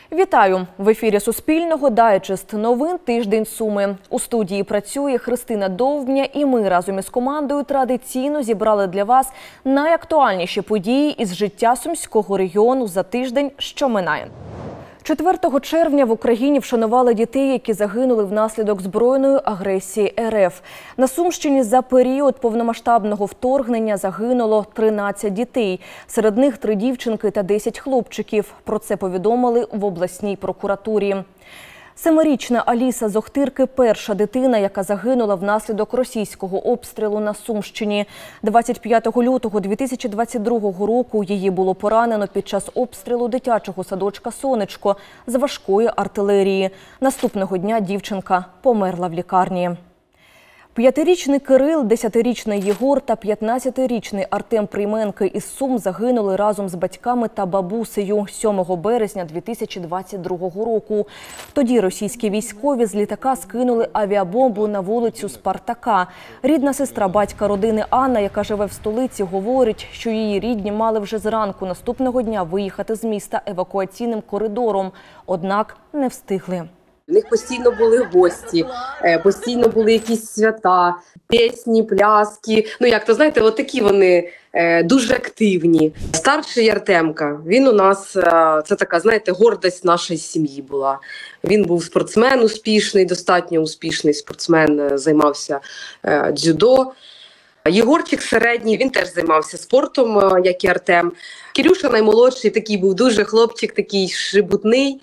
Вітаю! В ефірі Суспільного дайджест новин «Тиждень Суми». У студії працює Христина Довбня, і ми разом із командою традиційно зібрали для вас найактуальніші події із життя Сумського регіону за тиждень, що минає. 4 червня в Україні вшанували дітей, які загинули внаслідок збройної агресії РФ. На Сумщині за період повномасштабного вторгнення загинуло 13 дітей. Серед них 3 дівчинки та 10 хлопчиків. Про це повідомили в обласній прокуратурі. 7-річна Аліса з Охтирки – перша дитина, яка загинула внаслідок російського обстрілу на Сумщині. 25 лютого 2022 року її було поранено під час обстрілу дитячого садочка «Сонечко» з важкої артилерії. Наступного дня дівчинка померла в лікарні. 5-річний Кирил, 10-річний Єгор та 15-річний Артем Прийменки із Сум загинули разом з батьками та бабусею 7 березня 2022 року. Тоді російські військові з літака скинули авіабомбу на вулицю Спартака. Рідна сестра батька родини Анна, яка живе в столиці, говорить, що її рідні мали вже зранку наступного дня виїхати з міста евакуаційним коридором, однак не встигли. У них постійно були гості, постійно були якісь свята, пісні, пляски. Ну, як то, знаєте, от такі вони дуже активні. Старший Артемка, він у нас, це така, знаєте, гордість нашої сім'ї була. Він був спортсмен успішний, достатньо успішний спортсмен, займався дзюдо. Єгорчик середній, він теж займався спортом, як і Артем. Кирюша наймолодший, такий був дуже хлопчик, такий шебутний.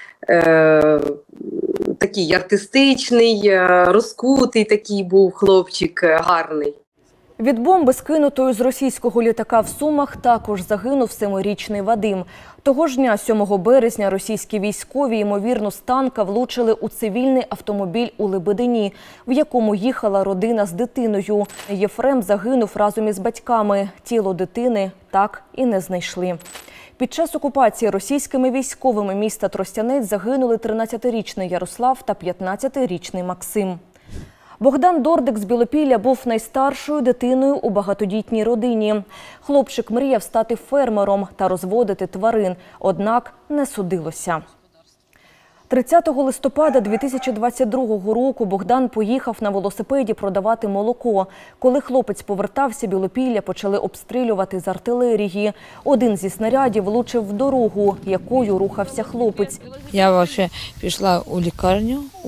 Такий артистичний, розкутий такий був хлопчик, гарний. Від бомби, скинутої з російського літака в Сумах, також загинув 7-річний Вадим. Того ж дня, 7 березня, російські військові, ймовірно, з танка влучили у цивільний автомобіль у Лебедині, в якому їхала родина з дитиною. Єфрем загинув разом із батьками. Тіло дитини так і не знайшли. Під час окупації російськими військовими міста Тростянець загинули 13-річний Ярослав та 15-річний Максим. Богдан Дордик з Білопілля був найстаршою дитиною у багатодітній родині. Хлопчик мріяв стати фермером та розводити тварин, однак не судилося. 30 листопада 2022 року Богдан поїхав на велосипеді продавати молоко. Коли хлопець повертався, Білопілля почали обстрілювати з артилерії. Один зі снарядів влучив в дорогу, якою рухався хлопець. Я пішла у лікарню у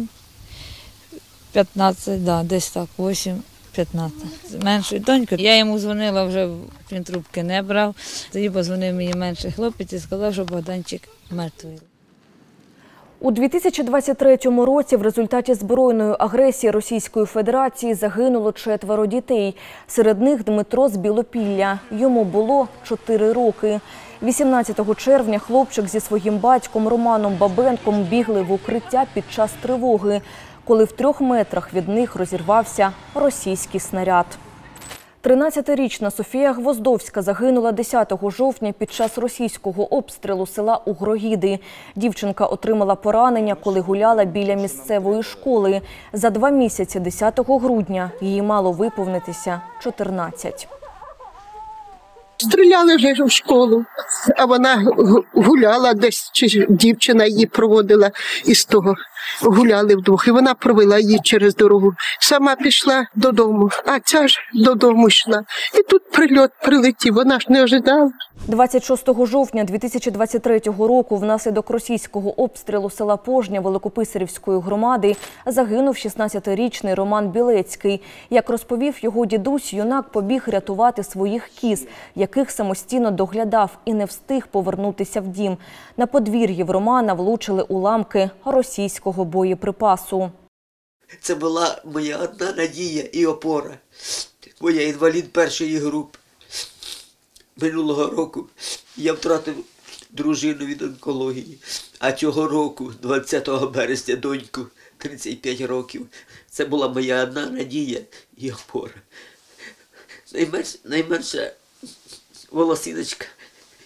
8:15, десь так, 8:15. З меншою донькою. Я йому дзвонила, вже він трубки не брав. Тоді подзвонив мені менший хлопець і сказав, що Богданчик мертвий. У 2023 році в результаті збройної агресії Російської Федерації загинуло 4 дітей. Серед них Дмитро з Білопілля. Йому було 4 роки. 18 червня хлопчик зі своїм батьком Романом Бабенком бігли в укриття під час тривоги, коли в 3 метрах від них розірвався російський снаряд. 13-річна Софія Гвоздовська загинула 10 жовтня під час російського обстрілу села Угрогіди. Дівчинка отримала поранення, коли гуляла біля місцевої школи. За 2 місяці, 10 грудня, їй мало виповнитися 14. Стріляли вже в школу, а вона гуляла десь, чи дівчина її проводила із того. Гуляли вдвох, і вона провела її через дорогу. Сама пішла додому, а ця ж додому йшла. І тут прильот прилетів, вона ж не ожидала. 26 жовтня 2023 року внаслідок російського обстрілу села Пожня Великописарівської громади загинув 16-річний Роман Білецький. Як розповів його дідусь, юнак побіг рятувати своїх кіз, яких самостійно доглядав, і не встиг повернутися в дім. На подвір'ї в Романа влучили уламки російського боєприпасу. Це була моя одна надія і опора. Бо я інвалід першої групи. Минулого року я втратив дружину від онкології, а цього року, 20 березня, доньку, 35 років. Це була моя одна надія і опора. Найменша волосиночка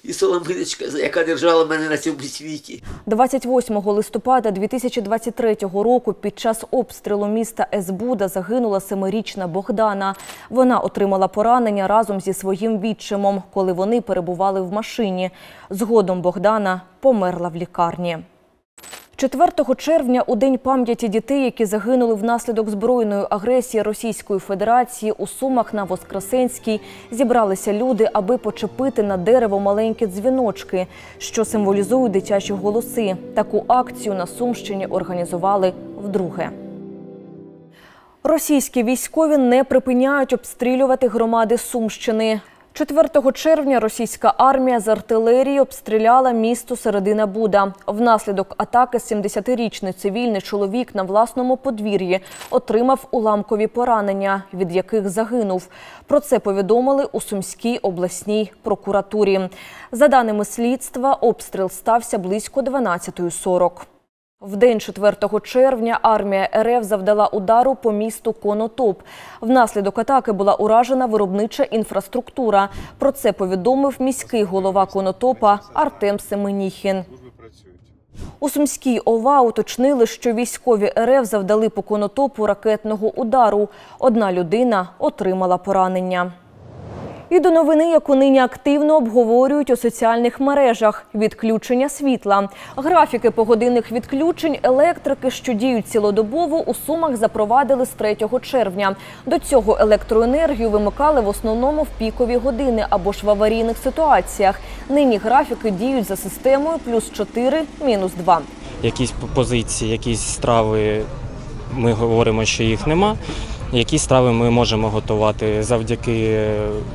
і соломиночка, яка держала мене на цьому світі. 28 листопада 2023 року під час обстрілу міста Есбуда загинула 7-річна Богдана. Вона отримала поранення разом зі своїм відчимом, коли вони перебували в машині. Згодом Богдана померла в лікарні. 4 червня, у День пам'яті дітей, які загинули внаслідок збройної агресії Російської Федерації, у Сумах на Воскресенській зібралися люди, аби почепити на дерево маленькі дзвіночки, що символізують дитячі голоси. Таку акцію на Сумщині організували вдруге. Російські військові не припиняють обстрілювати громади Сумщини. 4 червня російська армія з артилерії обстріляла місто Середина Буда. Внаслідок атаки 70-річний цивільний чоловік на власному подвір'ї отримав уламкові поранення, від яких загинув. Про це повідомили у Сумській обласній прокуратурі. За даними слідства, обстріл стався близько 12:40. В день 4 червня армія РФ завдала удару по місту Конотоп. Внаслідок атаки була уражена виробнича інфраструктура. Про це повідомив міський голова Конотопа Артем Семеніхін. У Сумській ОВА уточнили, що військові РФ завдали по Конотопу ракетного удару. Одна людина отримала поранення. І до новини, яку нині активно обговорюють у соціальних мережах – відключення світла. Графіки погодинних відключень електрики, що діють цілодобово, у Сумах запровадили з 3 червня. До цього електроенергію вимикали в основному в пікові години або ж в аварійних ситуаціях. Нині графіки діють за системою +4, -2. Якісь позиції, якісь страви, ми говоримо, що їх нема. Які страви ми можемо готувати завдяки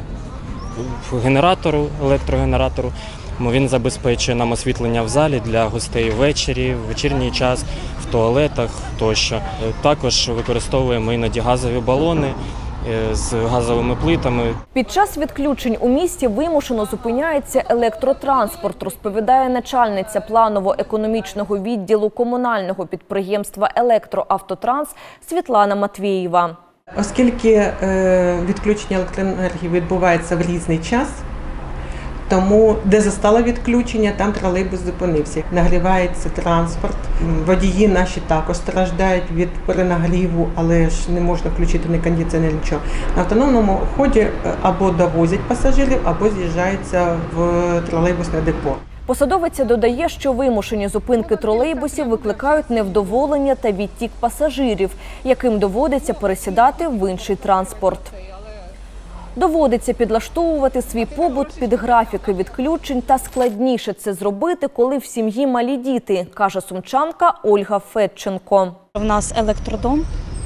генератору, електрогенератору. Він забезпечує нам освітлення в залі для гостей ввечері, в вечірній час, в туалетах тощо. Також використовуємо іноді газові балони з газовими плитами. Під час відключень у місті вимушено зупиняється електротранспорт, розповідає начальниця планово-економічного відділу комунального підприємства «Електроавтотранс» Світлана Матвієва. Оскільки відключення електроенергії відбувається в різний час, тому де застало відключення, там тролейбус зупинився. Нагрівається транспорт, водії наші також страждають від перенагріву, але ж не можна включити ні кондиціонер, нічого. На автономному ході або довозять пасажирів, або з'їжджаються в тролейбусне депо. Посадовиця додає, що вимушені зупинки тролейбусів викликають невдоволення та відтік пасажирів, яким доводиться пересідати в інший транспорт. Доводиться підлаштовувати свій побут під графіки відключень, та складніше це зробити, коли в сім'ї малі діти, каже сумчанка Ольга Федченко. У нас електродом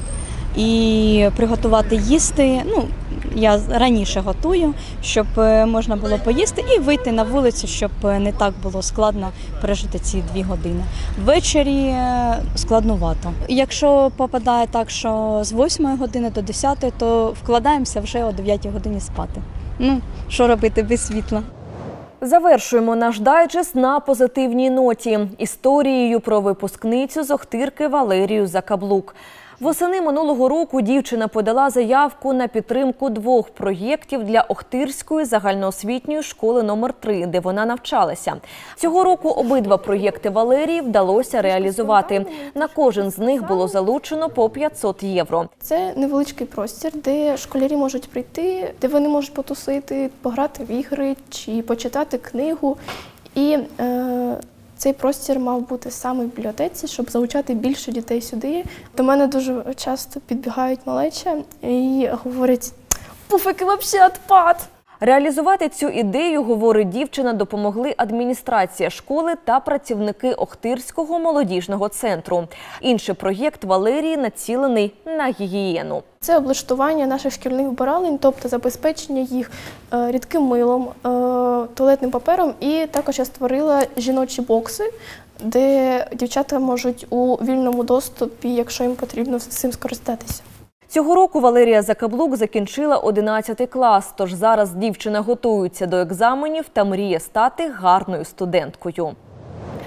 і приготувати їсти, я раніше готую, щоб можна було поїсти і вийти на вулицю, щоб не так було складно пережити ці 2 години. Ввечері складнувато. Якщо попадає так, що з 8 години до 10, то вкладаємося вже о 9 годині спати. Що робити без світла? Завершуємо наш дайджест на позитивній ноті – історією про випускницю з Охтирки Валерію Закаблук. Восени минулого року дівчина подала заявку на підтримку 2 проєктів для Охтирської загальноосвітньої школи номер 3, де вона навчалася. Цього року обидва проєкти Валерії вдалося реалізувати. На кожен з них було залучено по 500 євро. Це невеличкий простір, де школярі можуть прийти, де вони можуть потусити, пограти в ігри чи почитати книгу. І цей простір мав бути саме в бібліотеці, щоб залучати більше дітей сюди. До мене дуже часто підбігають малеча і говорять: «Пуфики взагалі відпад!» Реалізувати цю ідею, говорить дівчина, допомогли адміністрація школи та працівники Охтирського молодіжного центру. Інший проєкт Валерії націлений на гігієну. Це облаштування наших шкільних вбиралень, тобто забезпечення їх рідким милом, туалетним папером. І також я створила жіночі бокси, де дівчата можуть у вільному доступі, якщо їм потрібно, цим скористатися. Цього року Валерія Закаблук закінчила 11 клас, тож зараз дівчина готується до екзаменів та мріє стати гарною студенткою.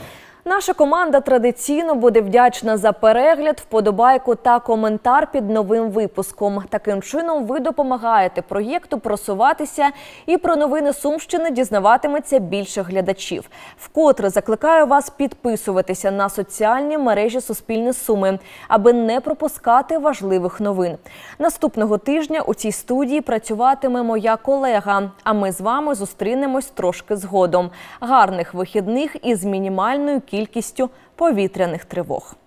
Наша команда традиційно буде вдячна за перегляд, вподобайку та коментар під новим випуском. Таким чином ви допомагаєте проєкту просуватися і про новини Сумщини дізнаватиметься більше глядачів. Вкотре закликаю вас підписуватися на соціальні мережі Суспільне Суми, аби не пропускати важливих новин. Наступного тижня у цій студії працюватиме моя колега, а ми з вами зустрінемось трошки згодом. Гарних вихідних із мінімальною кількістю повітряних тривог.